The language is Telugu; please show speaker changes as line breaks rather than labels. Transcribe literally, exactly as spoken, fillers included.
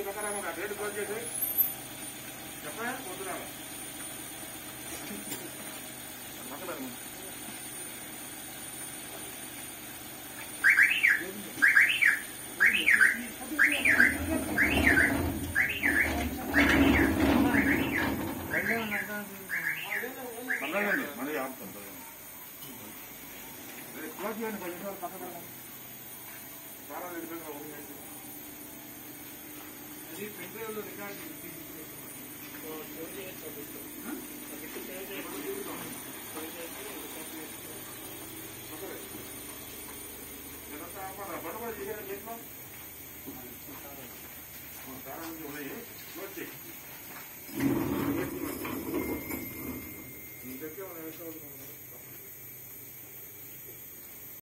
పక్కన డేట్ క్లోజ్ చేసి చెప్పా పొద్దున మళ్ళీ ఆపుతాం క్లోజ్ చేయండి కొంచెం పక్కన చాలా అది పెంట్రోల్ రికార్డ్ బడబడ చేయాలి చేతిలో చాలా మంది ఉన్నాయి క్లోజ్ చేయి ఇంకొకే